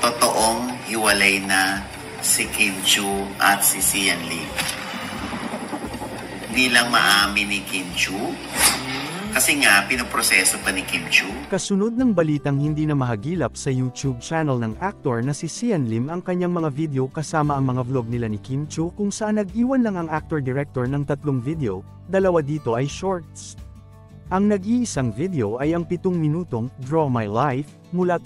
totoong hiwalay na si Kim Chiu at si Sian Lim. Hindi lang maamin ni Kim Chiu, kasi nga pinoproseso pa ni Kim Chiu. Kasunod ng balitang hindi na mahagilap sa YouTube channel ng aktor na si Sian Lim ang kanyang mga video kasama ang mga vlog nila ni Kim Chiu kung saan nag-iwan lang ang actor-director ng 3 video, 2 dito ay shorts. Ang nag-iisang video ay ang 7 minutong Draw My Life mula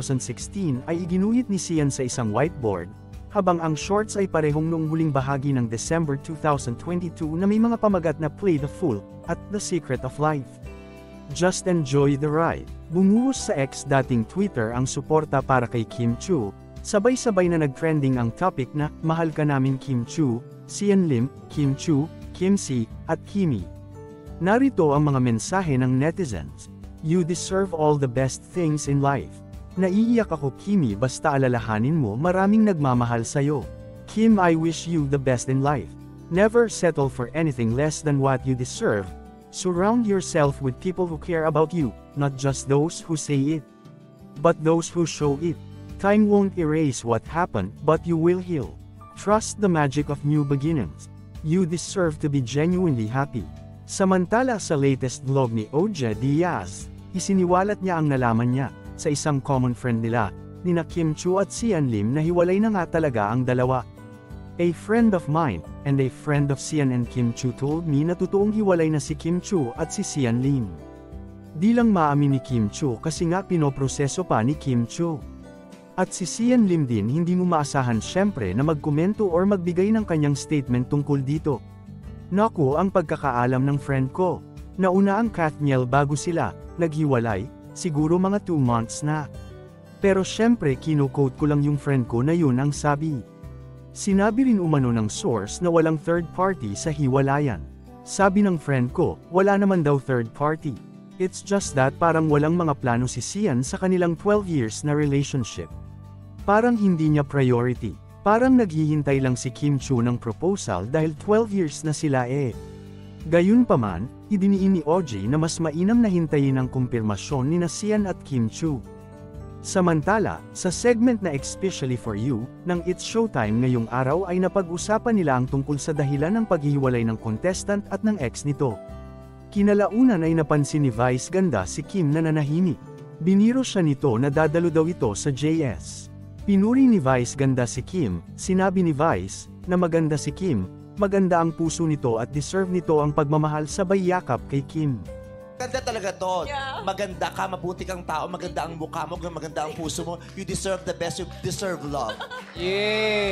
2016 ay iginuhit ni Sian sa isang whiteboard, habang ang shorts ay parehong noong huling bahagi ng December 2022 na may mga pamagat na Play the Fool at The Secret of Life. Just enjoy the ride. Bumuhos sa X dating Twitter ang suporta para kay Kim Chiu, sabay-sabay na nag-trending ang topic na Mahal Ka Namin Kim Chiu, Sian Lim, Kim Chiu, Kim Si, at Kimi. Narito ang mga mensahe ng netizens. You deserve all the best things in life. Naiiyak ako Kimi basta alalahanin mo maraming nagmamahal sayo. Kim, I wish you the best in life. Never settle for anything less than what you deserve. Surround yourself with people who care about you, not just those who say it, but those who show it. Time won't erase what happened, but you will heal. Trust the magic of new beginnings. You deserve to be genuinely happy. Samantala sa latest vlog ni OJ Diaz, isiniwalat niya ang nalaman niya sa isang common friend nila, nina Kim Chiu at Sian Lim na hiwalay na nga talaga ang dalawa. A friend of mine, and a friend of Sian and Kim Chiu told me na totoong hiwalay na si Kim Chiu at si Sian Lim. Di lang maamin ni Kim Chiu kasi nga pinoproseso pa ni Kim Chiu. At si Sian Lim din hindi mo maasahan syempre na magkomento or magbigay ng kanyang statement tungkol dito. Naku ang pagkakaalam ng friend ko. Nauna ang Kathniel bago sila naghiwalay, siguro mga 2 months na. Pero syempre kino-quote ko lang yung friend ko na yun ang sabi. Sinabi rin umano ng source na walang third party sa hiwalayan. Sabi ng friend ko, wala naman daw third party. It's just that parang walang mga plano si Sian sa kanilang 12 years na relationship. Parang hindi niya priority. Parang naghihintay lang si Kim Chiu ng proposal dahil 12 years na sila eh. Gayunpaman, idiniin ni OJ na mas mainam na hintayin ang kumpirmasyon ni Sian at Kim Chiu. Samantala, sa segment na Especially for You, ng It's Showtime ngayong araw ay napag-usapan nila ang tungkol sa dahilan ng paghihiwalay ng contestant at ng ex nito. Kinalaunan ay napansin ni Vice ganda si Kim na nanahimik. Biniro siya nito na dadalo daw ito sa JS. Pinuri ni Vice ganda si Kim, sinabi ni Vice, na maganda si Kim, maganda ang puso nito at deserve nito ang pagmamahal sabay yakap kay Kim. Maganda talaga to. Yeah. Maganda ka, mabuti kang tao, maganda ang mukha mo, maganda ang puso mo. You deserve the best, you deserve love. Yeah.